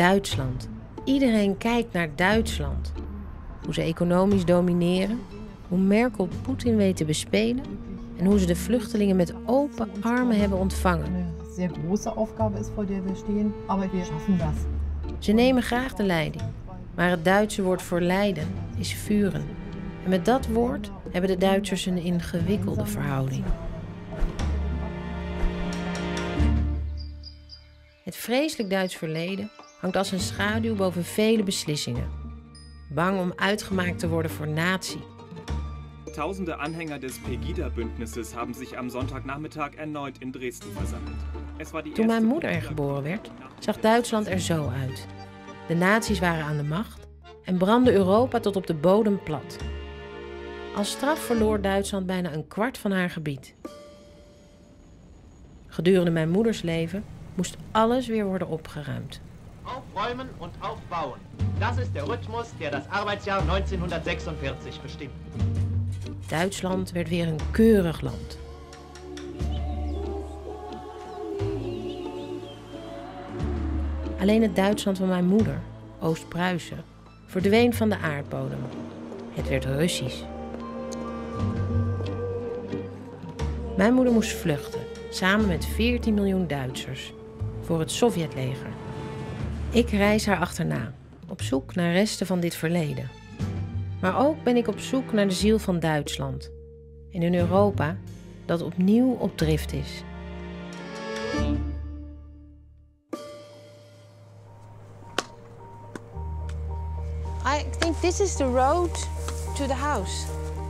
Duitsland. Iedereen kijkt naar Duitsland. Hoe ze economisch domineren, hoe Merkel Poetin weet te bespelen en hoe ze de vluchtelingen met open armen hebben ontvangen. Een zeer grote opgave is voor die we staan, maar we schaffen dat. Ze nemen graag de leiding, maar het Duitse woord voor leiden is vuren. En met dat woord hebben de Duitsers een ingewikkelde verhouding. Het vreselijk Duits verleden hangt als een schaduw boven vele beslissingen. Bang om uitgemaakt te worden voor nazi. Tausende Anhänger des Pegida-Bündnisses haben sich am Sonntagnachmittag erneut in Dresden versammelt. Toen mijn moeder er geboren werd, zag Duitsland er zo uit. De nazi's waren aan de macht en brandde Europa tot op de bodem plat. Als straf verloor Duitsland bijna een kwart van haar gebied. Gedurende mijn moeders leven moest alles weer worden opgeruimd. Aufräumen und aufbauen. Das ist der Rhythmus, der das Arbeitsjahr 1946 bestimmt. Duitsland werd weer een keurig land. Alleen het Duitsland van mijn moeder, Oost-Pruisen, verdween van de aardbodem. Het werd Russisch. Mijn moeder moest vluchten, samen met 14 miljoen Duitsers, voor het Sovjetleger. Ik reis haar achterna, op zoek naar resten van dit verleden. Maar ook ben ik op zoek naar de ziel van Duitsland. In een Europa dat opnieuw op drift is. I think this is the road to the house.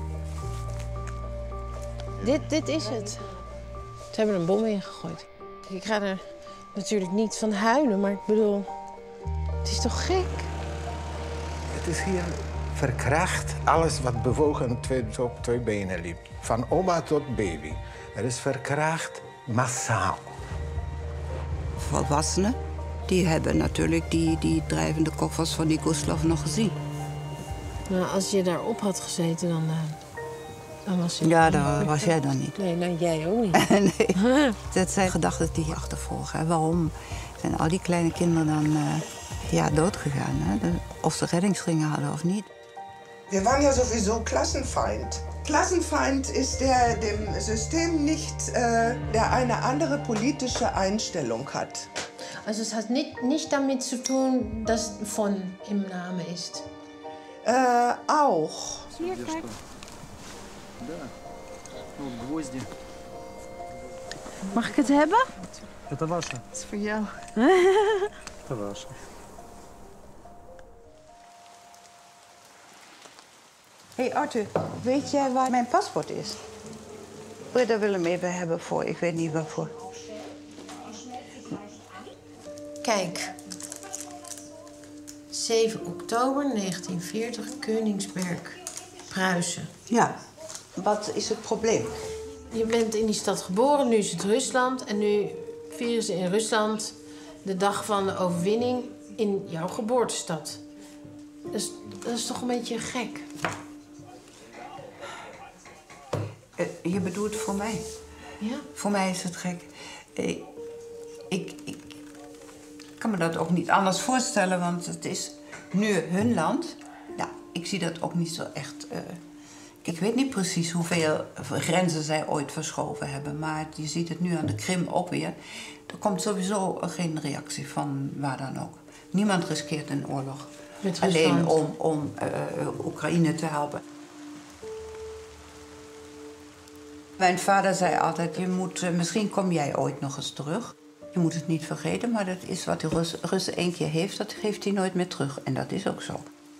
Dit is het. Ze hebben er een bom in gegooid. Ik ga er natuurlijk niet van huilen, maar ik bedoel, het is toch gek? Het is hier verkracht, alles wat bewogen op twee benen liep. Van oma tot baby. Het is verkracht massaal. Volwassenen, die hebben natuurlijk die drijvende koffers van die Gustloff nog gezien. Nou, als je daarop had gezeten, dan was je... Ja, daar was jij dan niet. Nee, nou, jij ook niet. Nee. Dat zijn gedachten die je achtervolgen. Waarom zijn al die kleine kinderen dan doodgegaan? Hè? Of ze reddingsringen hadden of niet. Wir waren ja sowieso Klassenfeind. Klassenfeind ist der dem System nicht, der eine andere politische Einstellung hat. Also es hat nicht damit zu tun, dass von im Namen ist. Auch. Hier, kijk. Mag ik het hebben? Это ваше. Het is voor jou. Это ваше. Hé Arthur, weet jij waar mijn paspoort is? Daar willen we even hebben voor, ik weet niet waarvoor. Kijk. 7 oktober 1940, Königsberg, Pruisen. Ja, wat is het probleem? Je bent in die stad geboren, nu is het Rusland. En nu vieren ze in Rusland de dag van de overwinning in jouw geboortestad. Dus dat is toch een beetje gek? Je bedoelt voor mij? Ja? Voor mij is het gek. Ik kan me dat ook niet anders voorstellen, want het is nu hun land. Ja, ik zie dat ook niet zo echt... Ik weet niet precies hoeveel grenzen zij ooit verschoven hebben, maar je ziet het nu aan de Krim ook weer. Er komt sowieso geen reactie van waar dan ook. Niemand riskeert een oorlog. Alleen om Oekraïne te helpen. Mijn vader zei altijd, misschien kom jij ooit nog eens terug. Je moet het niet vergeten, maar dat is wat de Russen één keer heeft, dat geeft hij nooit meer terug. En dat is ook zo.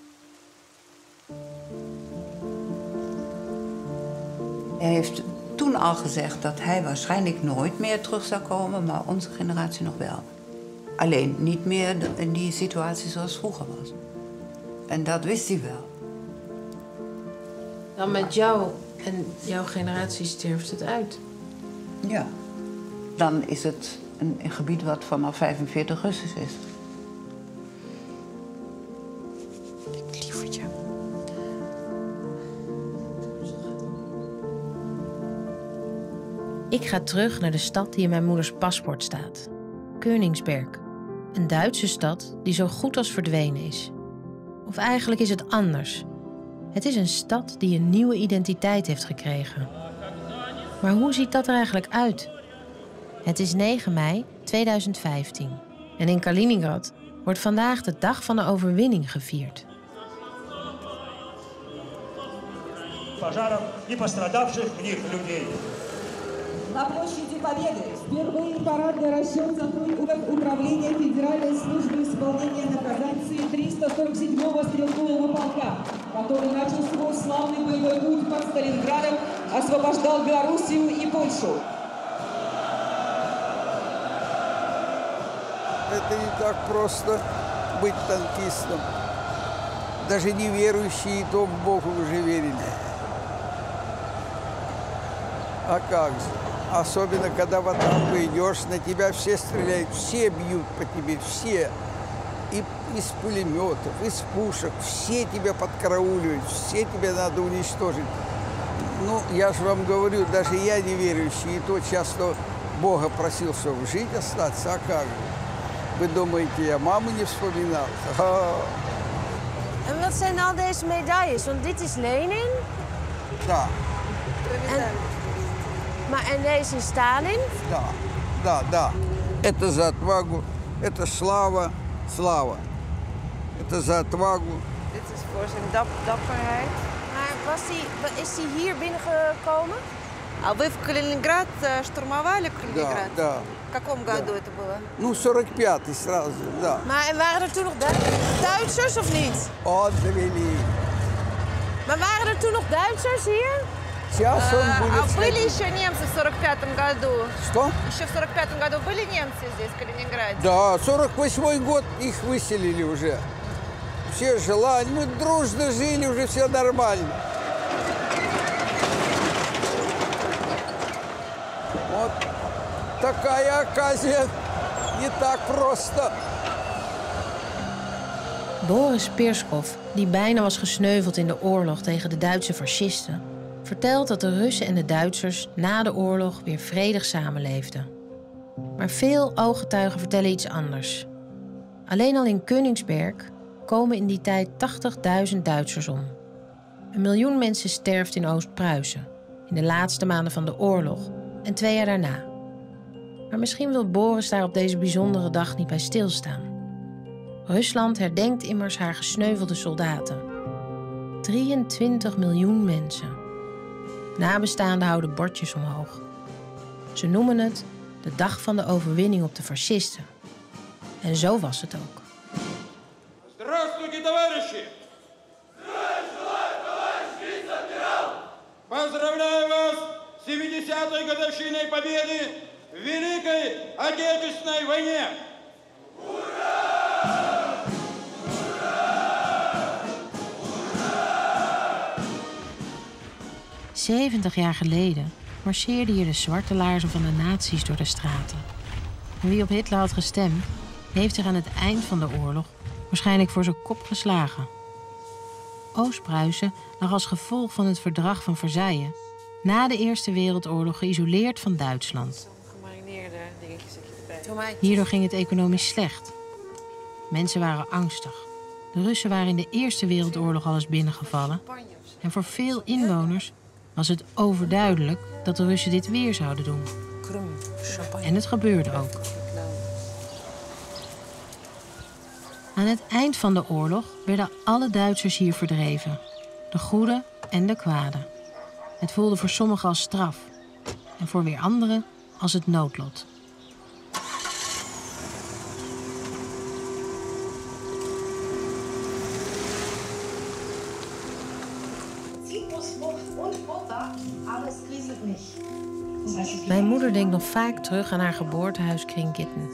Hij heeft toen al gezegd dat hij waarschijnlijk nooit meer terug zou komen, maar onze generatie nog wel. Alleen niet meer in die situatie zoals vroeger was. En dat wist hij wel. Dan met jou en jouw generatie sterft het uit. Ja. Dan is het een gebied wat vanaf 45 Russisch is. Lievertje. Ik ga terug naar de stad die in mijn moeders paspoort staat. Königsberg. Een Duitse stad die zo goed als verdwenen is. Of eigenlijk is het anders. Het is een stad die een nieuwe identiteit heeft gekregen. Maar hoe ziet dat er eigenlijk uit? Het is 9 mei 2015 en in Kaliningrad wordt vandaag de dag van de overwinning gevierd. На площади Победы впервые парадный расчет сотрудников Управления Федеральной службы исполнения наказании 347-го стрелкового полка, который начал свой славный боевой путь под Сталинградом, освобождал Белоруссию и Польшу. Это не так просто быть танкистом. Даже неверующие и то в Бога уже верили. А как же? Особенно, когда в атаку идешь, на тебя все стреляют, все бьют по тебе, все. И из пулеметов, из пушек, все тебя подкарауливают, все тебя надо уничтожить. Ну, я же вам говорю, даже я неверующий, и то часто Бога просил, чтобы жить, остаться, а как же? Вы думаете, я маму не вспоминал? En wat zijn al deze medailles? Want dit is Lenin. Да. En deze is Stalin? Да. Это за отвагу, это слава. Это за отвагу. Dit is voor zijn dapperheid. Maar is hij hier binnengekomen? А вы в Калининград штурмовали Калининград? Да. В каком году это было? Ну, 45-й сразу, да. Maar waren er toen nog Duitsers of niet? Отвели. Maar waren er toen nog Duitsers hier? Сейчас он будет... А были еще немцы в 45-м году? Что? Еще в 45-м году были немцы здесь, в Калининграде? Да, 48-й год их выселили уже. Все жила, мы дружно жили, уже все нормально. Вот такая оказия, не так просто. Boris Perskov, die bijna was gesneuveld in de oorlog tegen de Duitse fascisten, vertelt dat de Russen en de Duitsers na de oorlog weer vredig samenleefden. Maar veel ooggetuigen vertellen iets anders. Alleen al in Königsberg komen in die tijd 80.000 Duitsers om. 1 miljoen mensen sterft in Oost-Pruisen, in de laatste maanden van de oorlog en 2 jaar daarna. Maar misschien wil Boris daar op deze bijzondere dag niet bij stilstaan. Rusland herdenkt immers haar gesneuvelde soldaten. 23 miljoen mensen. Nabestaanden houden bordjes omhoog. Ze noemen het de dag van de overwinning op de fascisten. En zo was het ook. Здравствуйте, товарищи! Поздравляю вас с 70-й годовщиной победы в Великой Отечественной войне! 70 jaar geleden marcheerden hier de zwarte laarzen van de nazi's door de straten. En wie op Hitler had gestemd, heeft zich aan het eind van de oorlog waarschijnlijk voor zijn kop geslagen. Oost-Pruisen lag als gevolg van het verdrag van Versailles na de Eerste Wereldoorlog geïsoleerd van Duitsland. Gemarineerde dingetjes erbij. Hierdoor ging het economisch slecht. Mensen waren angstig. De Russen waren in de Eerste Wereldoorlog al eens binnengevallen. En voor veel inwoners was het overduidelijk dat de Russen dit weer zouden doen. En het gebeurde ook. Aan het eind van de oorlog werden alle Duitsers hier verdreven. De goede en de kwade. Het voelde voor sommigen als straf. En voor weer anderen als het noodlot. Mijn moeder denkt nog vaak terug aan haar geboortehuis Kringitten.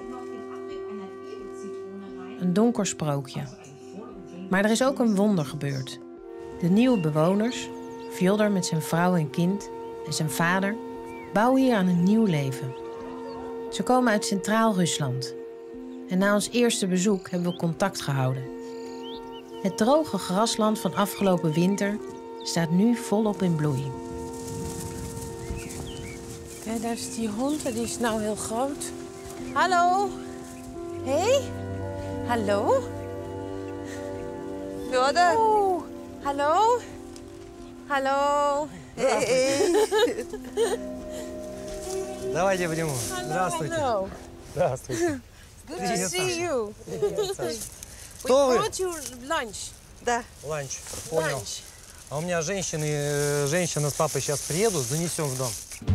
Een donker sprookje. Maar er is ook een wonder gebeurd. De nieuwe bewoners, Fjodor met zijn vrouw en kind en zijn vader, bouwen hier aan een nieuw leven. Ze komen uit Centraal-Rusland. En na ons eerste bezoek hebben we contact gehouden. Het droge grasland van afgelopen winter staat nu volop in bloei. Ja, daar is die hond, die is nou heel groot. Hallo? Hey, hallo. Фёдор. Oh, hallo. Hallo. Hey. Давайте обниму. Здравствуйте. Hallo. Здравствуйте. Good to see you. Кто вы? We brought you lunch. Да. Ланч. Понял. Lunch. А у меня женщина с папой сейчас приедут, занесем в дом.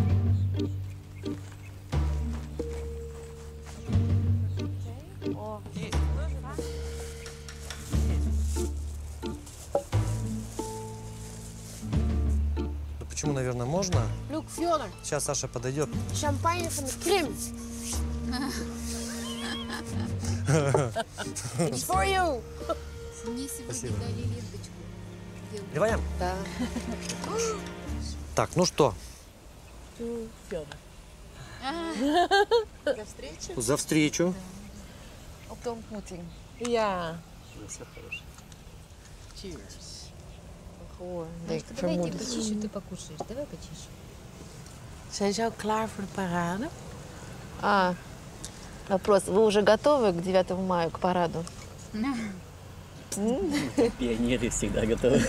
Да почему, наверное, можно? Look, Fjodor, Сейчас Саша подойдет. champagne van de Krim. It's for you. Спасибо. Ливаем? Да. Так, ну что? За встречу? За встречу. Ontmoeting. Ja. Все хорошо. Cheers. Давайте потише, ты покушаешь. Давай потише. Zijn ze ook klaar voor de parade? Вопрос. Вы уже готовы к 9 мая, к параду? Пионеры всегда готовы.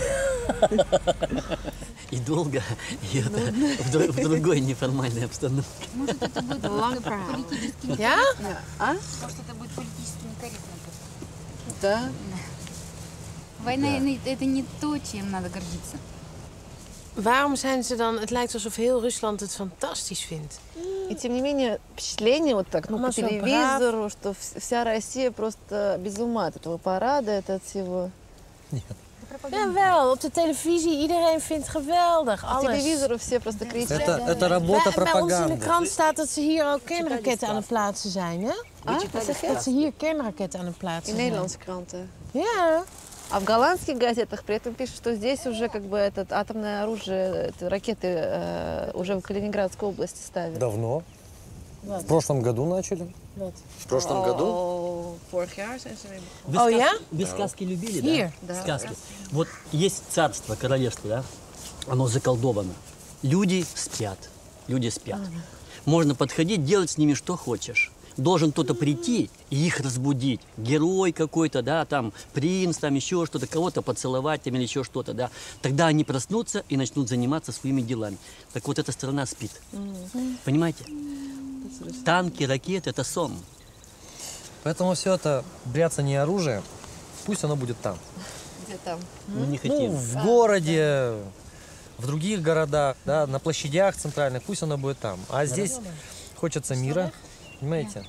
И долго, и это в другой неформальной обстановке. Может, это будет политически некорректно. Ja? Может, это будет политически некорректно. Да. Война это не то, чем надо гордиться. Waarom zijn ze dan... Het lijkt alsof heel Rusland het fantastisch vindt. И тем не менее, впечатление вот так, ну, по Она всё телевизору, что вся Россия просто без ума от этого парада, от всего. Jawel, op de televisie. Iedereen vindt het geweldig. По Alles. телевизору все просто кричат. Это работа Bij ons in de пропаганды. krant staat dat ze hier ook kernraketten aan het plaatsen zijn, hè? Dat ze hier kernraketten aan het И plaatsen в zijn. Нидерландских кранты. Ja. А в голландских газетах при этом пишут, что здесь уже как бы это атомное оружие, это ракеты уже в Калининградской области ставят. Давно. В прошлом году начали. В прошлом году? Vorig jaar zijn ze weer Вы Oh, ja? Вы сказки любили, да? Hier. Да. Сказки. Вот есть царство, королевство, да? Оно заколдовано. Люди спят. Люди спят. Можно подходить, делать с ними что хочешь. Должен кто-то прийти и их разбудить. Герой какой-то, да, там, принц, там, еще что-то, кого-то поцеловать там, или еще что-то, да. Тогда они проснутся и начнут заниматься своими делами. Так вот, эта страна спит. Понимаете? Танки, ракеты – это сон. Поэтому все это бряцание оружия, пусть оно будет там. Где там? Мы не хотим. Ну, в городе, в других городах, да, на площадях центральных, пусть оно будет там. А здесь хочется мира, понимаете?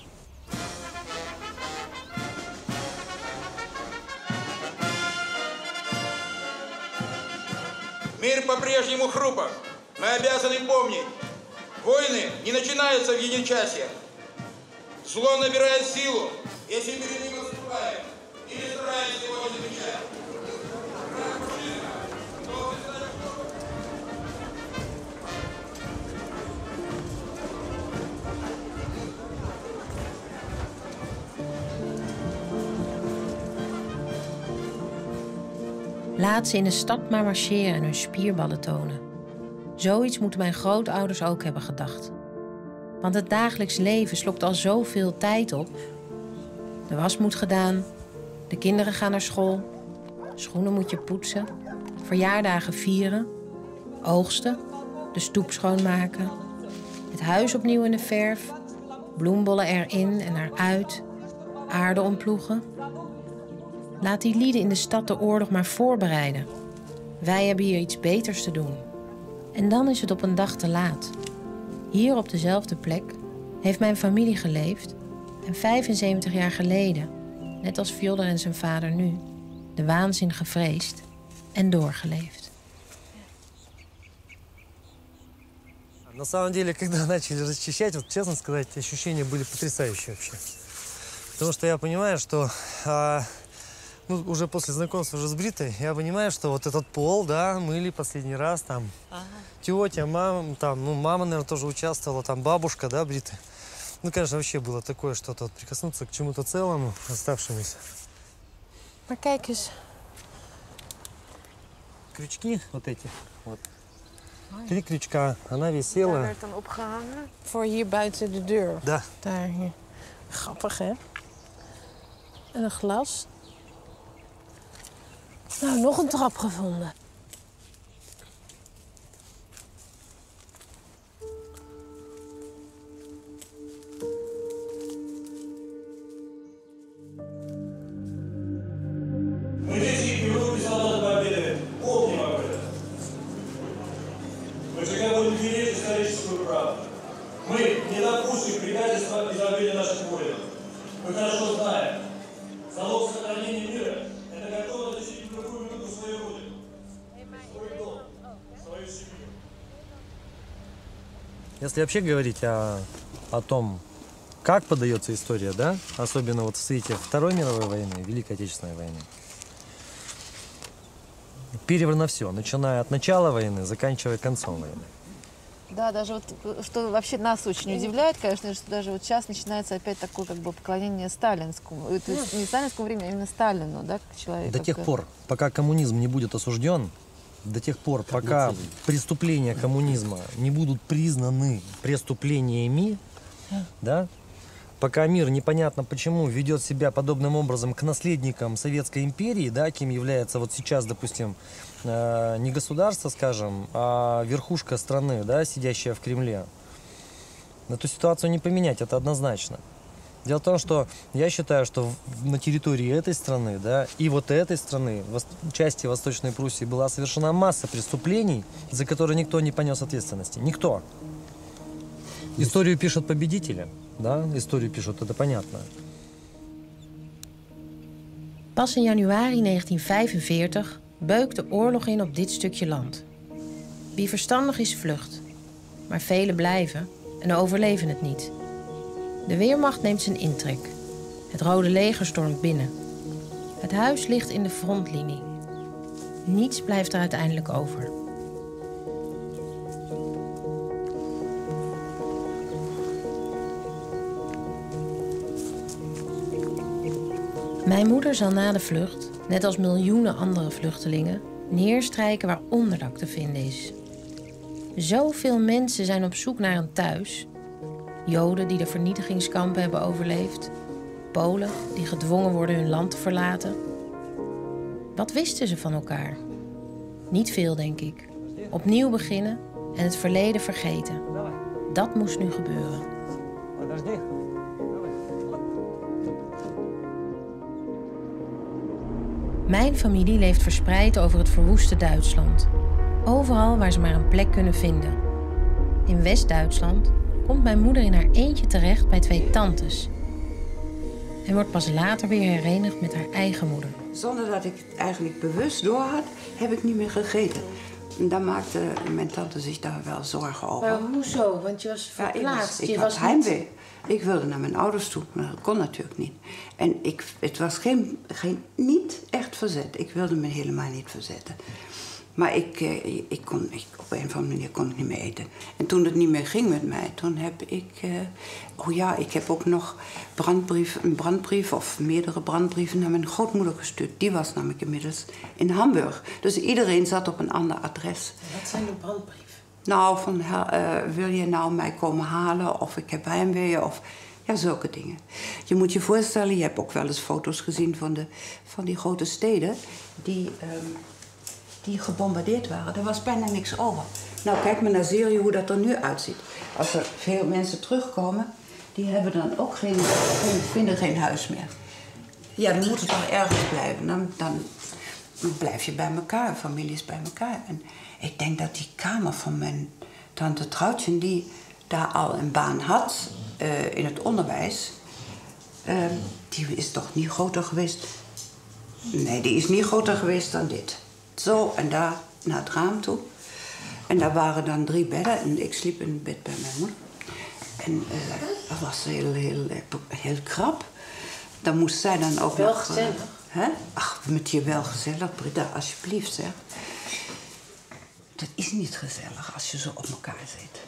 Мир по-прежнему хрупок. Мы обязаны помнить. Войны не начинаются в единчасье. Зло набирает силу, если перед ним отступаем и не стараемся его не замечать. Laat ze in de stad maar marcheren en hun spierballen tonen. Zoiets moeten mijn grootouders ook hebben gedacht. Want het dagelijks leven slokt al zoveel tijd op. De was moet gedaan, de kinderen gaan naar school, schoenen moet je poetsen, verjaardagen vieren, oogsten, de stoep schoonmaken, het huis opnieuw in de verf, bloembollen erin en eruit, aarde omploegen. Laat die lieden in de stad de oorlog maar voorbereiden. Wij hebben hier iets beters te doen. En dan is het op een dag te laat. Hier op dezelfde plek heeft mijn familie geleefd en 75 jaar geleden, net als Fjodor en zijn vader nu, de waanzin gevreesd en doorgeleefd. На самом деле, когда начали расчищать, вот честно сказать, ощущения были потрясающие вообще. Потому что я понимаю, что ну, уже после знакомства уже с Бритой, я понимаю, что вот этот пол, да, мыли последний раз, там, тетя, мама, там, ну, мама, наверное, тоже участвовала, там, бабушка, да, Бриты. Ну, конечно, вообще было такое что-то, вот, прикоснуться к чему-то целому, оставшемуся. Maar kijk eens. Крючки вот эти, вот. 3 крючка, она висела. Daar werd dan opgehangen. Voor hier buiten de deur. Да. Daar, hier. Grappig, hè? En een glas. Nou, nog een trap gevonden. Если вообще говорить о том, как подается история, да, особенно вот в свете Второй мировой войны, Великой Отечественной войны, переверно все, начиная от начала войны, заканчивая концом войны. Да, даже вот, что вообще нас очень удивляет, конечно, что даже вот сейчас начинается опять такое как бы поклонение сталинскому. То есть не сталинскому времени, а именно Сталину, да, как человеку. До тех пор, пока коммунизм не будет осужден, до тех пор, пока преступления коммунизма не будут признаны преступлениями, да, пока мир непонятно почему ведет себя подобным образом к наследникам Советской империи, да, кем является вот сейчас, допустим, не государство, скажем, а верхушка страны, да, сидящая в Кремле. Эту ситуацию не поменять, это однозначно. Дело в том, что я считаю, что на территории этой страны, да, и вот этой страны, в части Восточной Пруссии, была совершена масса преступлений, за которые никто не понес ответственности. Никто. Историю pишут победители, да, историю pишут, это понятно. Pas in januari 1945 beukt de oorlog in op dit stukje land. Wie verstandig is, vlucht. Maar velen blijven en overleven het niet. De Wehrmacht neemt zijn intrek. Het Rode Leger stormt binnen. Het huis ligt in de frontlinie. Niets blijft er uiteindelijk over. Mijn moeder zal na de vlucht, net als miljoenen andere vluchtelingen, neerstrijken waar onderdak te vinden is. Zoveel mensen zijn op zoek naar een thuis. Joden die de vernietigingskampen hebben overleefd. Polen die gedwongen worden hun land te verlaten. Wat wisten ze van elkaar? Niet veel, denk ik. Opnieuw beginnen en het verleden vergeten. Dat moest nu gebeuren. Mijn familie leeft verspreid over het verwoeste Duitsland. Overal waar ze maar een plek kunnen vinden. In West-Duitsland komt mijn moeder in haar eentje terecht bij 2 tantes. En wordt pas later weer herenigd met haar eigen moeder. Zonder dat ik het eigenlijk bewust door had, heb ik niet meer gegeten. En daar maakte mijn tante zich daar wel zorgen over. Maar hoezo? Want je was verplaatst. Ik had heimwee. Ik wilde naar mijn ouders toe, maar dat kon natuurlijk niet. En het was niet echt verzet. Ik wilde me helemaal niet verzetten. Maar op een of andere manier kon ik niet meer eten. En toen het niet meer ging met mij, toen heb ik... ik heb ook nog een brandbrief of meerdere brandbrieven naar mijn grootmoeder gestuurd. Die was namelijk inmiddels in Hamburg. Dus iedereen zat op een ander adres. Wat zijn de brandbrieven? Nou, van wil je nou mij komen halen of ik heb heimwee of... Ja, zulke dingen. Je moet je voorstellen, je hebt ook wel eens foto's gezien van die grote steden die gebombardeerd waren. Er was bijna niks over. Nou, kijk maar naar Syrië hoe dat er nu uitziet. Als er veel mensen terugkomen, die hebben dan ook vinden geen huis meer. Ja, dan moet het toch ergens blijven. Dan blijf je bij elkaar, families bij elkaar. En ik denk dat die kamer van mijn tante Trautje, die daar al een baan had in het onderwijs, die is toch niet groter geweest? Nee, die is niet groter geweest dan dit. Zo, en daar naar het raam toe. En daar waren dan 3 bedden en ik sliep in het bed bij mijn moeder. En dat was heel krap. Dan moest zij dan ook wel nog... gezellig. Ach, met je wel gezellig, Britta, alsjeblieft, zeg. Dat is niet gezellig als je zo op elkaar zit.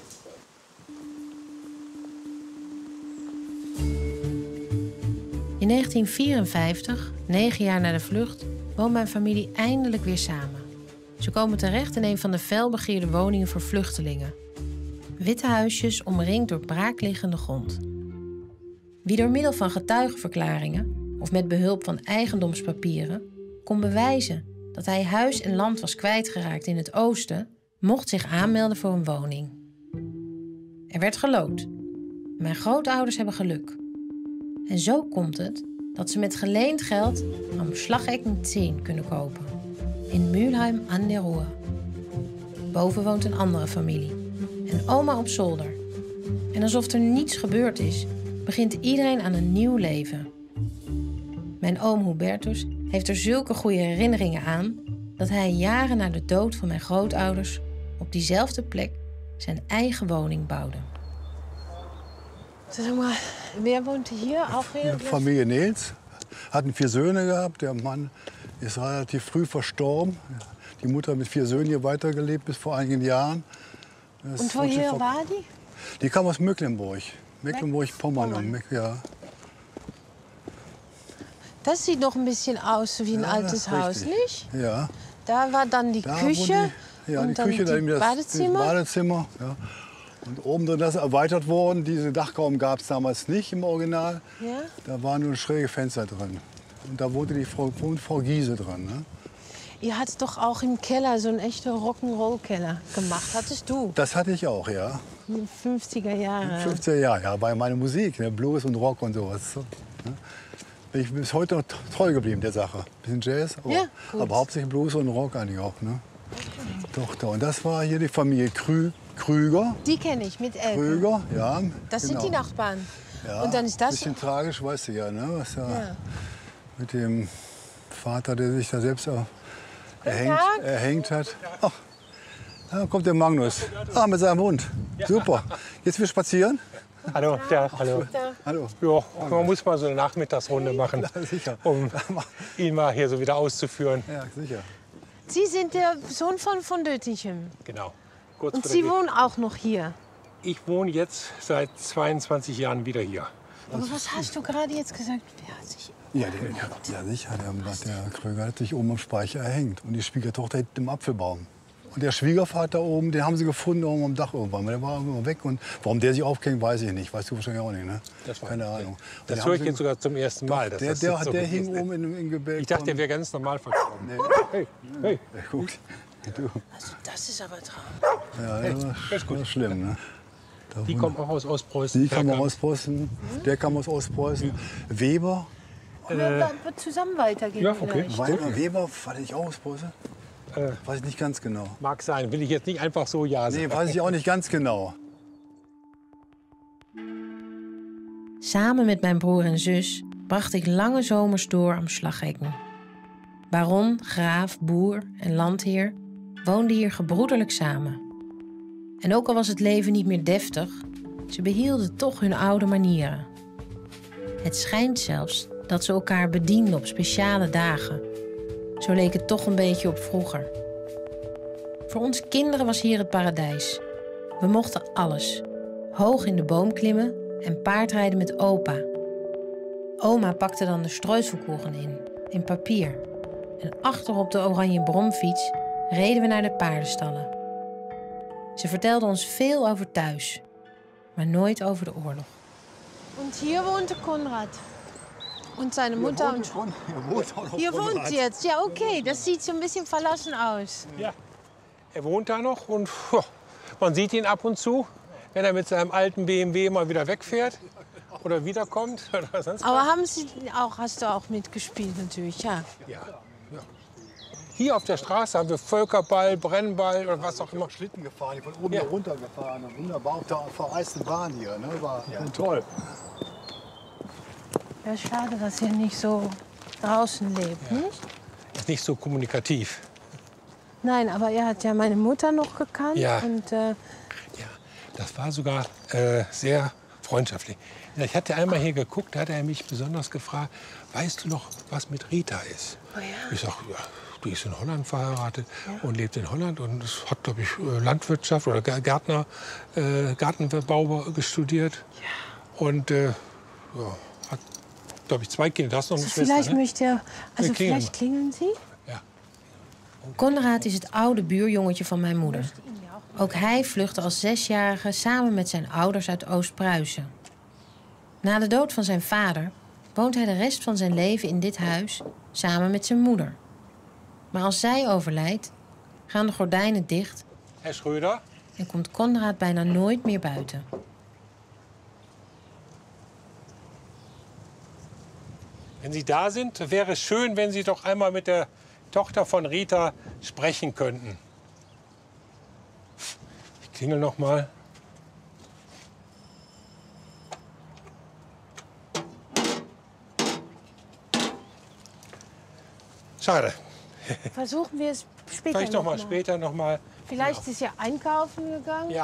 In 1954, 9 jaar na de vlucht, woont mijn familie eindelijk weer samen. Ze komen terecht in een van de felbegeerde woningen voor vluchtelingen. Witte huisjes omringd door braakliggende grond. Wie door middel van getuigenverklaringen of met behulp van eigendomspapieren kon bewijzen dat hij huis en land was kwijtgeraakt in het oosten, mocht zich aanmelden voor een woning. Er werd geloot. Mijn grootouders hebben geluk. En zo komt het dat ze met geleend geld am Schlachecken 10 kunnen kopen. In Mülheim an der Ruhr. Boven woont een andere familie. En oma op zolder. En alsof er niets gebeurd is, begint iedereen aan een nieuw leven. Mijn oom Hubertus heeft er zulke goede herinneringen aan dat hij jaren na de dood van mijn grootouders op diezelfde plek zijn eigen woning bouwde. Sag mal, wer wohnte hier? Auch hier? Familie Nils. Hatten 4 Söhne gehabt. Der Mann ist relativ früh verstorben. Die Mutter mit 4 Söhnen hier weitergelebt bis vor einigen Jahren. Und woher war die? Die kam aus Mecklenburg. Mecklenburg-Vorpommern. Ja. Das sieht doch ein bisschen aus wie ein altes Haus, nicht? Ja. Da war dann die Küche Ja, und die dann Küche, die das Badezimmer. Badezimmer, ja. Und oben drin, das ist erweitert worden. Diesen Dachraum gab es damals nicht im Original. Ja? Da waren nur schräge Fenster drin. Und da wohnte die Frau Giese drin. Ne? Ihr hattet doch auch im Keller so einen echten Rock'n'Roll-Keller gemacht. Hattest du? Das hatte ich auch, ja. In den 50er Jahren. 50er Jahre, ja, war meine Musik, ne? Blues und Rock und sowas. Ne? Bin ich bis heute noch treu geblieben der Sache. Bisschen Jazz, Ja, gut. aber hauptsächlich Blues und Rock eigentlich auch. Ne? Tochter. Und das war hier die Familie Krüger. Die kenne ich mit Elke. Krüger, ja. Das genau. sind die Nachbarn. Ja, Und dann ist das. bisschen tragisch, weißt du ja, ne? Was da Ja. mit dem Vater, der sich da selbst erhängt hat. Ach, da kommt der Magnus. Ah, mit seinem Hund. Super. Jetzt wir spazieren. Hallo, hallo. Hallo. Ja, man muss mal so eine Nachmittagsrunde machen, um ihn mal hier so wieder auszuführen. Ja, sicher. Sie sind der Sohn von Döttichem. Genau. Kurz Und vor Sie der wohnen auch noch hier. Ich wohne jetzt seit 22 Jahren wieder hier. Aber was hast du gerade jetzt gesagt? Wer hat sich... Ja, sicher. Der Krüger hat sich oben am Speicher erhängt. Und die Schwiegertochter hinten im Apfelbaum. Und der Schwiegervater oben, den haben sie gefunden oben am Dach irgendwann. Der war immer weg. Und warum der sich aufgängt, weiß ich nicht. Weißt du wahrscheinlich auch nicht, ne? Keine Ahnung. Das höre ich jetzt sogar zum ersten Mal. Doch, der hing oben im Gebälk. Ich dachte, der wäre ganz normal verstorben. Nee. Hey. Ja, guck. Du. Also das ist aber traurig. Ja, das war schlimm, ne? Die kommen auch aus Ostpreußen. Die kamen aus Ostpreußen. Der kam aus Ostpreußen. Weber. Wir zusammen weitergehen. Ja, okay. Weber, war der nicht auch Ostpreuße? Weiß ich nicht ganz genau. Mag sein, will ich jetzt nicht einfach so ja sagen. Nee, weiß ich auch nicht ganz genau. Samen met mijn broer en zus bracht ik lange zomers door am Schlachecken. Baron, graaf, boer en landheer woonden hier gebroederlijk samen. En ook al was het leven niet meer deftig, ze behielden toch hun oude manieren. Het schijnt zelfs dat ze elkaar bedienden op speciale dagen. Zo leek het toch een beetje op vroeger. Voor ons kinderen was hier het paradijs. We mochten alles. Hoog in de boom klimmen en paardrijden met opa. Oma pakte dan de streuselkoegen in papier. En achter op de oranje bromfiets reden we naar de paardenstallen. Ze vertelde ons veel over thuis, maar nooit over de oorlog. Und hier wohnte Konrad. Und seine Mutter. Hier wohnt sie jetzt. Ja, okay. Das sieht so ein bisschen verlassen aus. Ja, er wohnt da noch und man sieht ihn ab und zu, wenn er mit seinem alten BMW mal wieder wegfährt oder wiederkommt. Oder sonst Aber was. hast du auch mitgespielt natürlich, ja. Ja. Hier auf der Straße haben wir Völkerball, Brennball oder was auch immer. Schlitten gefahren, die von oben hier runter gefahren. Wunderbar auf der vereisten Bahn hier. Ne? War toll. Ja, schade, dass ihr nicht so draußen lebt, nicht? Ist nicht so kommunikativ. Nein, aber er hat ja meine Mutter noch gekannt. Ja. Und, Das war sogar sehr freundschaftlich. Ja, ich hatte einmal hier geguckt, da hat er mich besonders gefragt, weißt du noch, was mit Rita ist? Oh ja. Ich sag, ja, die ist in Holland verheiratet und lebt in Holland und hat, glaube ich, Landwirtschaft oder Gartenbau studiert. Ja. Und hat, glaube ich, 2 Kinder. Das ist noch eine Schwester, vielleicht ne? möchte er... Also vielleicht klingeln Sie? Ja. Konrad is het oude buurjongetje van mijn moeder. Ook hij vluchtte als 6-jarige samen met zijn ouders uit Oost-Pruisen. Na de dood van zijn vader woont hij de rest van zijn leven in dit huis samen met zijn moeder. Maar als zij overlijdt, gaan de gordijnen dicht Herr Schröder? en komt Konrad bijna nooit meer buiten. Wenn Sie da sind, wäre es schön, wenn Sie doch einmal mit der Tochter von Rita sprechen könnten. Ich klingel noch mal. Schade. Versuchen wir es später Vielleicht noch mal später noch mal. Vielleicht ist ja einkaufen gegangen. Ja.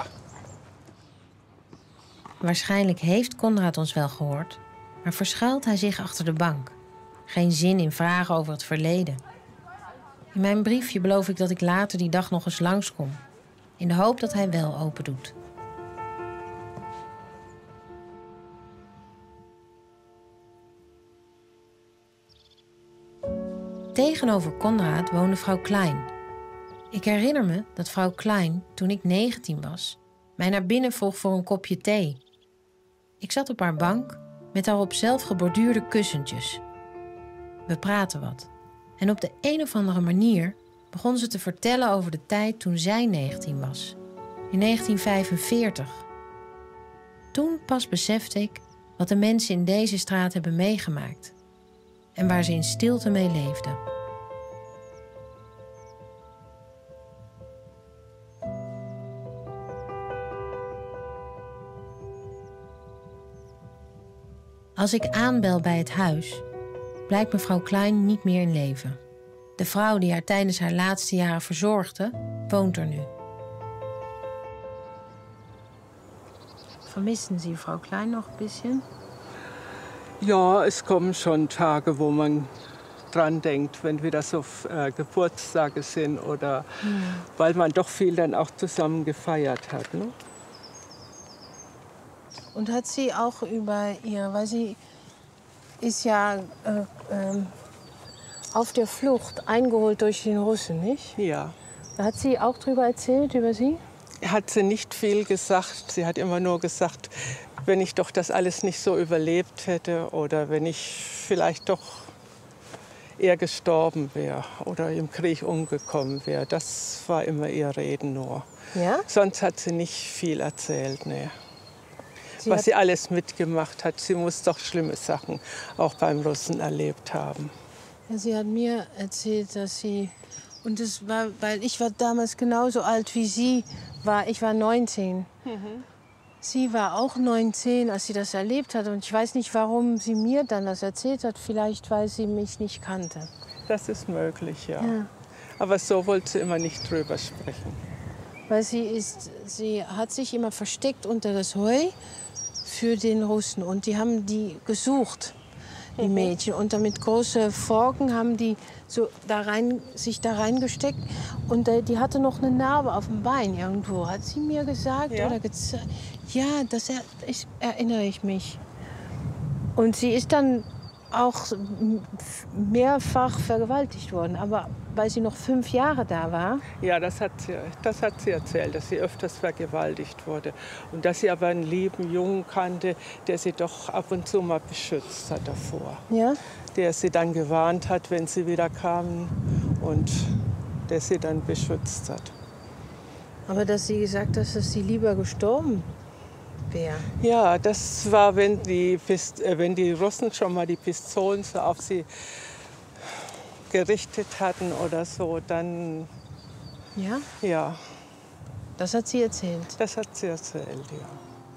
Waarschijnlijk heeft Konrad ons wel gehoord, maar verschuilt hij zich achter de bank. Geen zin in vragen over het verleden. In mijn briefje beloof ik dat ik later die dag nog eens langskom, in de hoop dat hij wel open doet. Tegenover Konrad woonde vrouw Klein. Ik herinner me dat vrouw Klein, toen ik 19 was, mij naar binnen vroeg voor een kopje thee. Ik zat op haar bank met daarop zelf geborduurde kussentjes. We praten wat. En op de een of andere manier begon ze te vertellen over de tijd toen zij 19 was. In 1945. Toen pas besefte ik wat de mensen in deze straat hebben meegemaakt. En waar ze in stilte mee leefden. Als ik aanbel bij het huis, blijkt mevrouw Klein niet meer in leven. De vrouw die haar tijdens haar laatste jaren verzorgde, woont er nu. Vermissen Sie Frau Klein noch ein bisschen? Ja, es kommen schon Tage, wo man dran denkt, wenn wieder so Geburtstage sind oder weil man doch viel dann auch zusammen gefeiert hat. Ne? Und hat sie auch über ihre, weil sie ist ja auf der Flucht eingeholt durch den Russen, nicht? Ja. Hat sie auch darüber erzählt, über sie? Hat sie nicht viel gesagt. Sie hat immer nur gesagt, wenn ich doch das alles nicht so überlebt hätte oder wenn ich vielleicht doch eher gestorben wäre oder im Krieg umgekommen wäre. Das war immer ihr Reden nur. Ja? Sonst hat sie nicht viel erzählt, nee. Was sie alles mitgemacht hat. Sie muss doch schlimme Sachen auch beim Russen erlebt haben. Ja, sie hat mir erzählt, dass sie... Und das war, weil ich war damals genauso alt wie sie war. Ich war 19. Sie war auch 19, als sie das erlebt hat. Und ich weiß nicht, warum sie mir dann das erzählt hat. Vielleicht, weil sie mich nicht kannte. Das ist möglich, ja. Aber so wollte sie immer nicht drüber sprechen. Weil sie hat sich immer versteckt unter das Heu für den Russen. Und die haben die gesucht, die Mädchen. Und dann mit großen Forken haben die so sich da reingesteckt. Und die hatte noch eine Narbe auf dem Bein irgendwo. Hat sie mir gesagt oder gezeigt? Ja, das erinnere ich mich. Und sie ist dann auch mehrfach vergewaltigt worden. Aber weil sie noch 5 Jahre da war. Ja, das hat sie erzählt, dass sie öfters vergewaltigt wurde. Und dass sie aber einen lieben Jungen kannte, der sie doch ab und zu mal beschützt hat davor. Ja? Der sie dann gewarnt hat, wenn sie wieder kamen und der sie dann beschützt hat. Aber dass sie gesagt hat, dass sie lieber gestorben wäre. Ja, das war, wenn die Russen schon mal die Pistolen so auf sie gerichtet hatten oder so, dann... Ja? Ja. Das hat sie erzählt? Das hat sie erzählt, ja.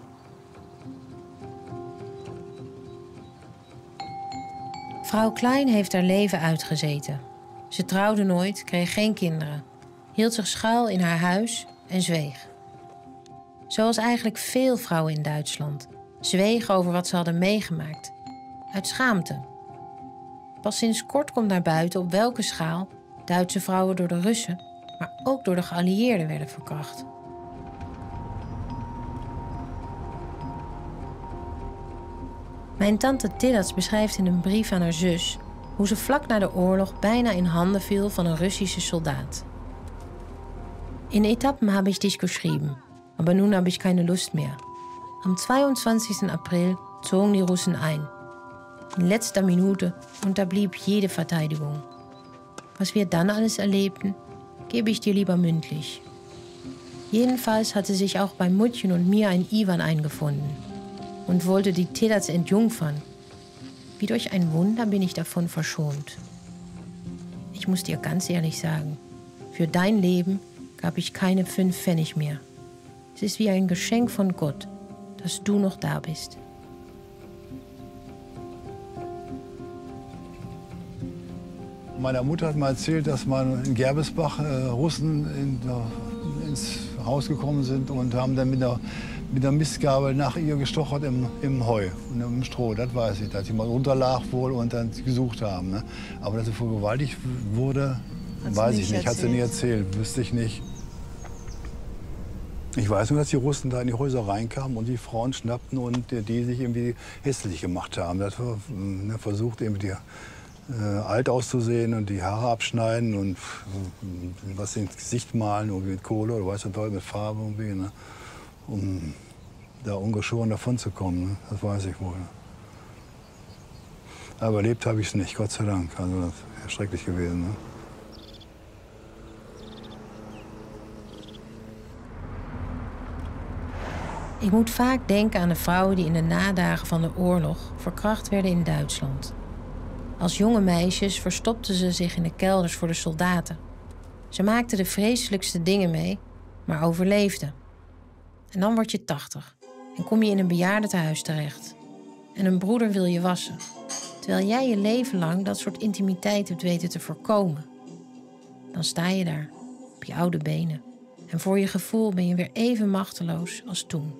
Vrouw Klein heeft haar leven uitgezeten. Ze trouwde nooit, kreeg geen kinderen. Hield zich schuil in haar huis en zweeg. Zoals eigenlijk veel vrouwen in Duitsland. Zwegen over wat ze hadden meegemaakt. Uit schaamte. Pas sinds kort komt naar buiten op welke schaal Duitse vrouwen door de Russen, maar ook door de geallieerden werden verkracht. Mijn tante Tillats beschrijft in een brief aan haar zus hoe ze vlak na de oorlog bijna in handen viel van een Russische soldaat. In Etappen habe ich dich geschrieben, aber nun habe ich keine Lust mehr. Am 22. April zogen die Russen ein. In letzter Minute unterblieb jede Verteidigung. Was wir dann alles erlebten, gebe ich dir lieber mündlich. Jedenfalls hatte sich auch bei Mutchen und mir ein Iwan eingefunden und wollte die Tedats entjungfern. Wie durch ein Wunder bin ich davon verschont. Ich muss dir ganz ehrlich sagen, für dein Leben gab ich keine 5 Pfennig mehr. Es ist wie ein Geschenk von Gott, dass du noch da bist. Meine Mutter hat mal erzählt, dass man in Gerbesbach Russen ins Haus gekommen sind und haben dann mit der Mistgabel nach ihr gestochert im Heu und im Stroh. Das weiß ich, dass jemand runterlag wohl und dann gesucht haben. Ne? Aber dass sie vergewaltigt wurde, weiß ich nicht. Hat sie nie erzählt, wüsste ich nicht. Ich weiß nur, dass die Russen da in die Häuser reinkamen und die Frauen schnappten und die sich irgendwie hässlich gemacht haben. Das war versucht, irgendwie alt auszusehen und die Haare abschneiden und was ins Gesicht malen, irgendwie mit Kohle oder weiß nicht, mit Farbe, irgendwie, ne? Um da ungeschoren davon zu kommen. Ne? Das weiß ich wohl. Aber erlebt habe ich es nicht, Gott sei Dank. Also das wäre schrecklich gewesen. Ne? Ik moet vaak denken aan de vrouwen die in de nadagen van de oorlog verkracht werden in Duitsland. Als jonge meisjes verstopten ze zich in de kelders voor de soldaten. Ze maakten de vreselijkste dingen mee, maar overleefden. En dan word je 80 en kom je in een bejaardentehuis terecht. En een broeder wil je wassen, terwijl jij je leven lang dat soort intimiteit hebt weten te voorkomen. Dan sta je daar, op je oude benen. En voor je gevoel ben je weer even machteloos als toen.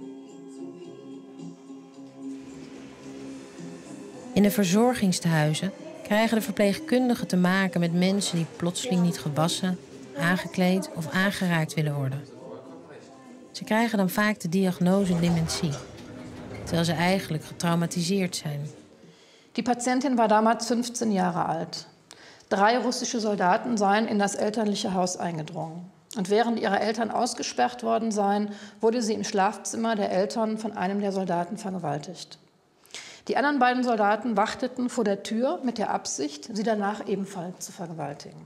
In de verzorgingstehuizen krijgen de verpleegkundigen te maken met mensen die plotseling niet gewassen, aangekleed of aangeraakt willen worden. Ze krijgen dan vaak de diagnose dementie, terwijl ze eigenlijk getraumatiseerd zijn. Die Patientin war damals 15 Jahre alt. 3 russische Soldaten seien in das elterliche Haus eingedrungen. Und während ihre Eltern ausgesperrt worden seien, wurde sie im Schlafzimmer der Eltern von einem der Soldaten vergewaltigt. Die anderen beiden Soldaten warteten vor der Tür mit der Absicht, sie danach ebenfalls zu vergewaltigen.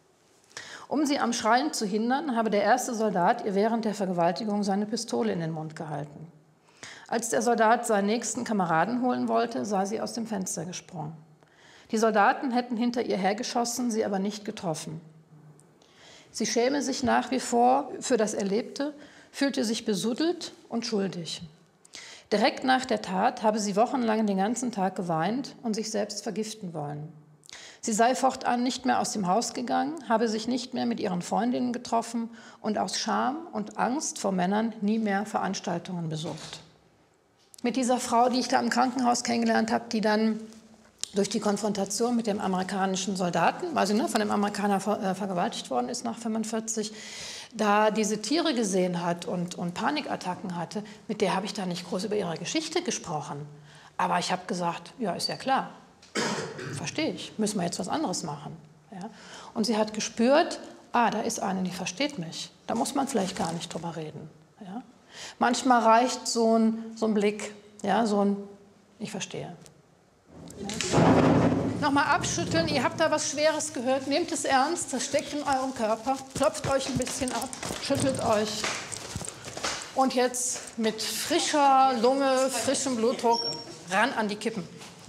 Um sie am Schreien zu hindern, habe der erste Soldat ihr während der Vergewaltigung seine Pistole in den Mund gehalten. Als der Soldat seinen nächsten Kameraden holen wollte, sei sie aus dem Fenster gesprungen. Die Soldaten hätten hinter ihr hergeschossen, sie aber nicht getroffen. Sie schäme sich nach wie vor für das Erlebte, fühlte sich besuddelt und schuldig. Direkt nach der Tat habe sie wochenlang den ganzen Tag geweint und sich selbst vergiften wollen. Sie sei fortan nicht mehr aus dem Haus gegangen, habe sich nicht mehr mit ihren Freundinnen getroffen und aus Scham und Angst vor Männern nie mehr Veranstaltungen besucht. Mit dieser Frau, die ich da im Krankenhaus kennengelernt habe, die dann durch die Konfrontation mit dem amerikanischen Soldaten, weil sie von dem Amerikaner vergewaltigt worden ist nach 1945, da diese Tiere gesehen hat und Panikattacken hatte, mit der habe ich da nicht groß über ihre Geschichte gesprochen. Aber ich habe gesagt, ja, ist ja klar, verstehe ich, müssen wir jetzt was anderes machen. Ja? Und sie hat gespürt, da ist eine, die versteht mich. Da muss man vielleicht gar nicht drüber reden. Ja? Manchmal reicht so ein Blick, ja, so ein Ich verstehe. Ja. Nochmal abschütteln, ihr habt da was Schweres gehört, nehmt es ernst, das steckt in eurem Körper, klopft euch ein bisschen ab, schüttelt euch. Und jetzt mit frischer Lunge, frischem Blutdruck ran an die Kippen.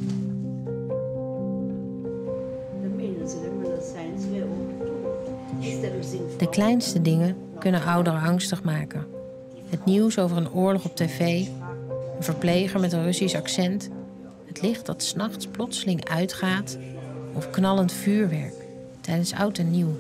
De kleinste dingen kunnen ouderen angstig maken. Het nieuws over een oorlog op tv, een verpleger met een Russisch accent, het licht dat 's nachts plotseling uitgaat of knallend vuurwerk tijdens oud en nieuw.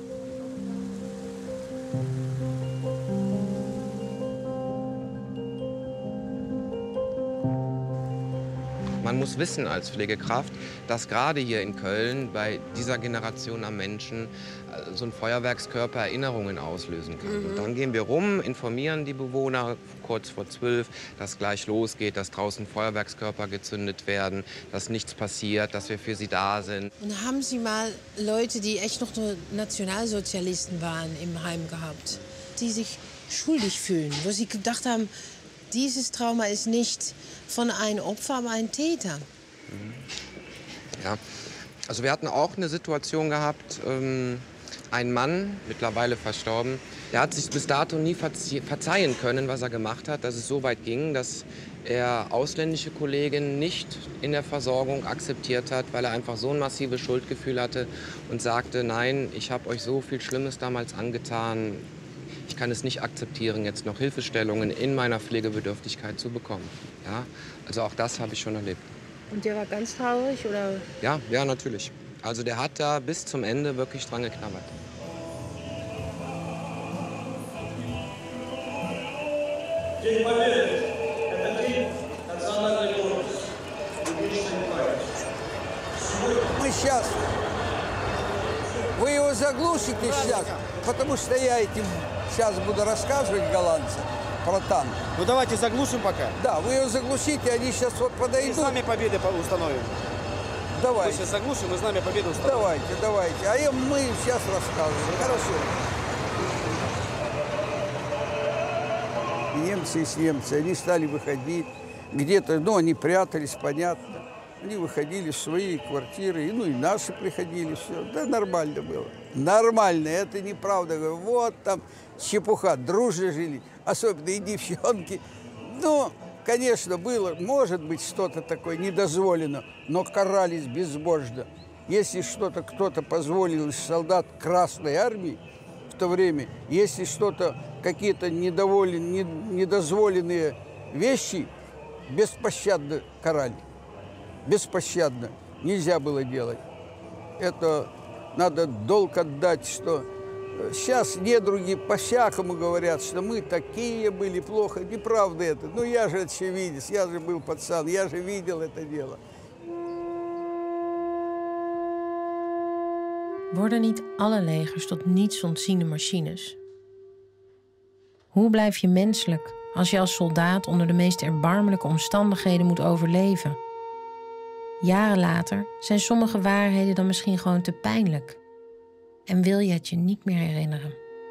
Man muss wissen als Pflegekraft, dass gerade hier in Köln bei dieser Generation an Menschen so ein Feuerwerkskörper Erinnerungen auslösen kann. Und dann gehen wir rum, informieren die Bewohner kurz vor 12, dass gleich losgeht, dass draußen Feuerwerkskörper gezündet werden, dass nichts passiert, dass wir für sie da sind. Und haben Sie mal Leute, die echt noch nur Nationalsozialisten waren, im Heim gehabt, die sich schuldig fühlen, wo Sie gedacht haben, dieses Trauma ist nicht von einem Opfer, aber ein Täter? Ja. Also wir hatten auch eine Situation gehabt, ein Mann, mittlerweile verstorben, der hat sich bis dato nie verzeihen können, was er gemacht hat, dass es so weit ging, dass er ausländische Kolleginnen nicht in der Versorgung akzeptiert hat, weil er einfach so ein massives Schuldgefühl hatte und sagte, nein, ich habe euch so viel Schlimmes damals angetan, ich kann es nicht akzeptieren, jetzt noch Hilfestellungen in meiner Pflegebedürftigkeit zu bekommen. Ja? Also auch das habe ich schon erlebt. Und der war ganz traurig, oder? Ja, ja, natürlich. Also der hat da bis zum Ende wirklich dran geknabbert. Мы сейчас, вы его заглушите сейчас, потому что я этим сейчас буду рассказывать голландцам про танк. Ну давайте заглушим пока. Да, вы его заглушите, они сейчас вот подойдут. И Знамя Победы установим. Давайте. Мы сейчас заглушим и Знамя Победы установим. Давайте. А мы сейчас рассказываем. Хорошо. Немцы и с немцы, они стали выходить. Где-то, ну, они прятались, понятно. Они выходили в свои квартиры, ну, и наши приходили, все. Да нормально было. Нормально, это неправда. Вот там чепуха, дружно жили. Особенно и девчонки. Ну, конечно, было, может быть, что-то такое недозволено, но карались безбожно. Если что-то кто-то позволил из солдат Красной Армии в то время, если что-то, какие-то недозволенные вещи, беспощадно карали. Беспощадно. Нельзя было делать. Это надо долг отдать, что сейчас недруги по-всякому говорят, что мы такие были, плохо. Неправда это. Ну я же очевидец, я же был пацан, я же видел это дело. Worden niet alle legers tot niets ontziende machines? Hoe blijf je menselijk als je als soldaat onder de meest erbarmelijke omstandigheden moet overleven? Jaren later zijn sommige waarheden dan misschien gewoon te pijnlijk en wil je het je niet meer herinneren.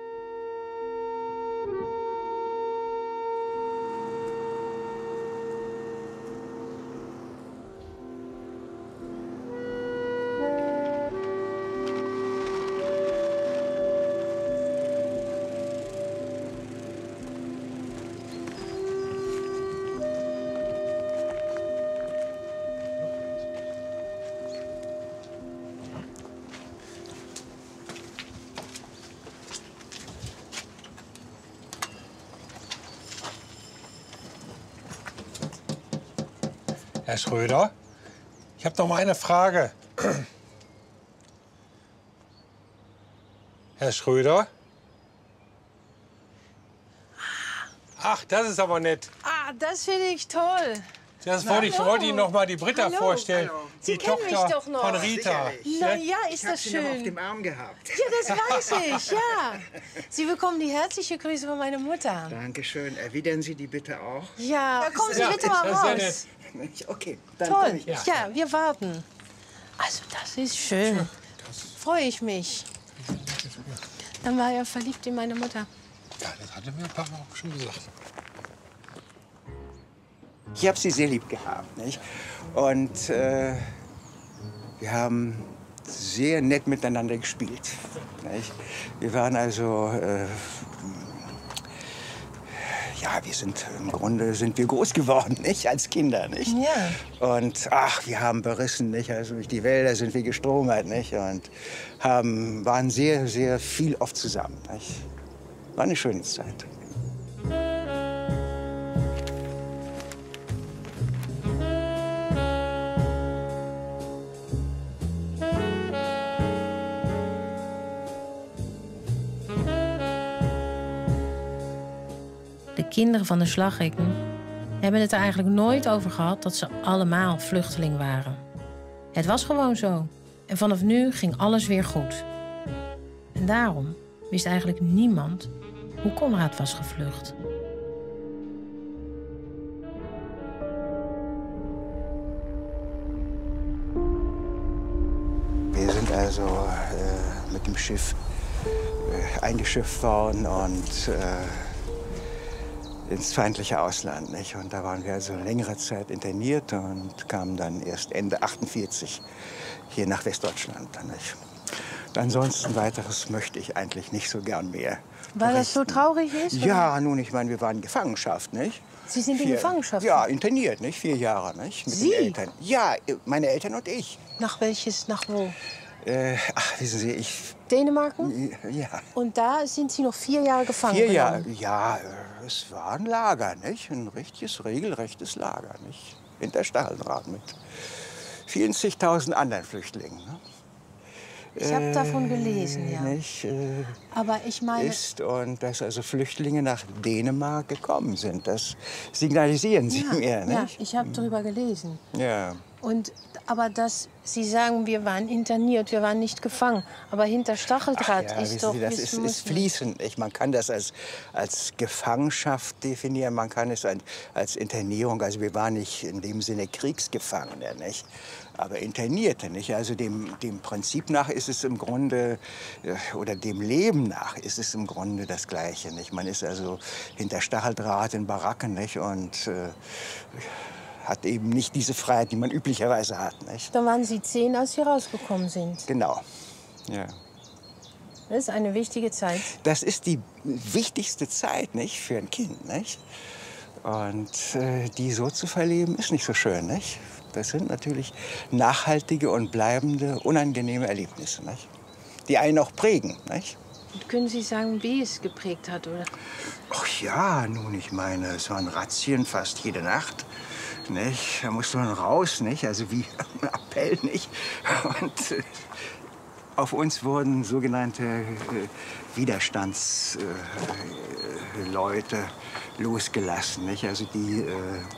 Herr Schröder, ich habe noch mal eine Frage. Herr Schröder? Ach, das ist aber nett. Ah, das finde ich toll. Das wollte ich wollte Ihnen noch mal die Britta vorstellen. Sie Die kennen mich Tochter doch noch. von Rita. Na ja, ist das Ich habe sie noch auf schön. dem Arm gehabt. Ja, das weiß ich, ja. Sie bekommen die herzliche Grüße von meiner Mutter. Dankeschön. Erwidern Sie die bitte auch? Ja, kommen Sie bitte mal raus. Okay, dann Toll, komm ich. ja, wir warten. Also das ist schön. Freue ich mich. Dann war er verliebt in meine Mutter. Ja, das hatte mir ein paar Mal auch schon gesagt. Ich habe sie sehr lieb gehabt, nicht? Und wir haben sehr nett miteinander gespielt, nicht? Wir waren also, ja, im Grunde sind wir groß geworden, nicht? Als Kinder, nicht? Ja. Und ach, wir haben berissen, nicht? Also durch die Wälder sind wir gestromert, nicht? Und waren sehr, sehr viel oft zusammen, nicht? War eine schöne Zeit. De kinderen van de slagrekken hebben het er eigenlijk nooit over gehad dat ze allemaal vluchteling waren. Het was gewoon zo. En vanaf nu ging alles weer goed. En daarom wist eigenlijk niemand hoe Konrad was gevlucht. Wir sind also mit dem Schiff eingeschifft worden und ins feindliche Ausland, nicht? Und da waren wir also längere Zeit interniert und kamen dann erst Ende 48 hier nach Westdeutschland. Nicht? Ansonsten weiteres möchte ich eigentlich nicht so gern mehr. Weil das so traurig ist? Ja, nun, ich meine, wir waren in Gefangenschaft, nicht? Sie sind in Gefangenschaft? Ja, interniert, nicht? 4 Jahre, nicht? Mit Sie? den Eltern. Ja, meine Eltern und ich. Nach wo? Wissen Sie, ich... Dänemarken? Ja. Und da sind Sie noch 4 Jahre gefangen 4 Jahre, genommen? ja, es war ein Lager, nicht? Ein richtiges, regelrechtes Lager, nicht? Hinter Stacheldraht mit vielen zigtausend anderen Flüchtlingen. Ne? Ich habe davon gelesen, ja. Nicht, aber ich meine... Und dass also Flüchtlinge nach Dänemark gekommen sind, das signalisieren Sie mir, nicht? Ja, ich habe darüber gelesen. Ja. Aber Sie sagen, wir waren interniert, wir waren nicht gefangen. Aber hinter Stacheldraht Ja, ist doch... Sie, das ist fließend. Man kann das als Gefangenschaft definieren, man kann es als Internierung. Also wir waren nicht in dem Sinne Kriegsgefangene, nicht? Aber Internierte, nicht? Also dem Prinzip nach ist es im Grunde, oder dem Leben nach ist es im Grunde das Gleiche, nicht? Man ist also hinter Stacheldraht in Baracken, nicht? Und hat eben nicht diese Freiheit, die man üblicherweise hat, nicht? Dann waren Sie 10, als Sie rausgekommen sind. Genau, ja. Das ist eine wichtige Zeit. Das ist die wichtigste Zeit, nicht, für ein Kind, nicht? Und die so zu verleben, ist nicht so schön, nicht? Das sind natürlich nachhaltige und bleibende, unangenehme Erlebnisse, nicht? Die einen auch prägen, nicht? Und können Sie sagen, wie es geprägt hat, oder? Ach ja, nun, ich meine, es waren Razzien fast jede Nacht, nicht? Da musste man raus, nicht? Also wie ein Appell, nicht? Und auf uns wurden sogenannte Widerstandsleute losgelassen, nicht? Also die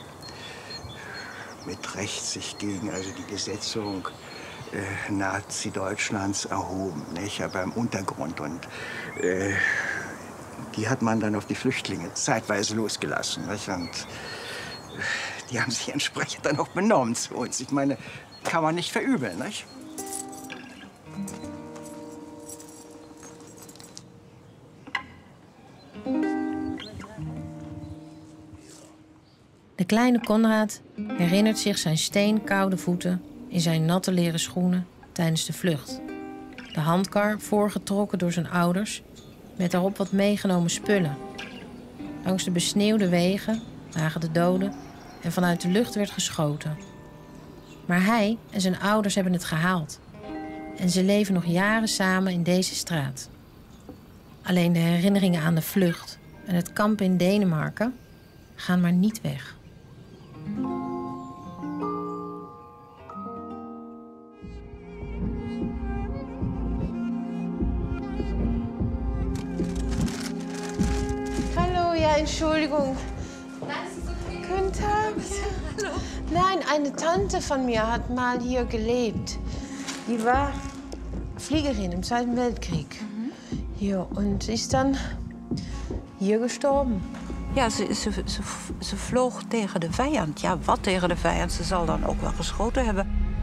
mit Recht sich gegen die Besetzung Nazi-Deutschlands erhoben, nicht? Aber im Untergrund. Und die hat man dann auf die Flüchtlinge zeitweise losgelassen, nicht? Und die haben sich entsprechend dann auch benommen zu uns. Ich meine, kann man nicht verübeln, nicht? De kleine Konrad herinnert zich zijn steenkoude voeten in zijn natte leren schoenen tijdens de vlucht. De handkar voorgetrokken door zijn ouders met daarop wat meegenomen spullen. Langs de besneeuwde wegen lagen de doden en vanuit de lucht werd geschoten. Maar hij en zijn ouders hebben het gehaald. En ze leven nog jaren samen in deze straat. Alleen de herinneringen aan de vlucht en het kamp in Denemarken gaan maar niet weg. Hallo, ja, Entschuldigung. Guten Tag. Hallo. Nein, eine Tante von mir hat mal hier gelebt. Die war Fliegerin im Zweiten Weltkrieg. Hier, und ist dann hier gestorben. Ja, ze vloog tegen de vijand. Ja, wat tegen de vijand? Ze zal dan ook wel geschoten hebben.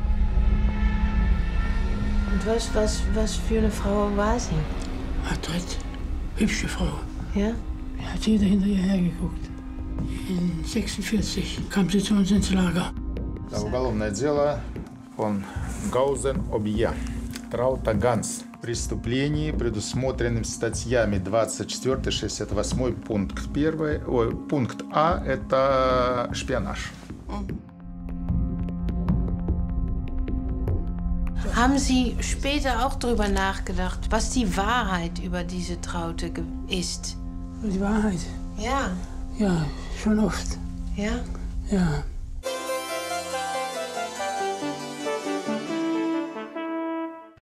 Und was für eine Frau war sie? Adret, hübsche Frau. Ja? Hat jeder hinter ihr hergeguckt. In 1946 kam sie zu uns ins Lager. Уголовное дело фон Гаузен-Обье. Траута Ганс. Преступлений, предусмотренным статьями 24, 68, пункт А – это шпионаж. Haben Sie später auch darüber nachgedacht, was die Wahrheit über diese Traute ist? Die Wahrheit? Ja. Ja, schon oft. Ja? Ja.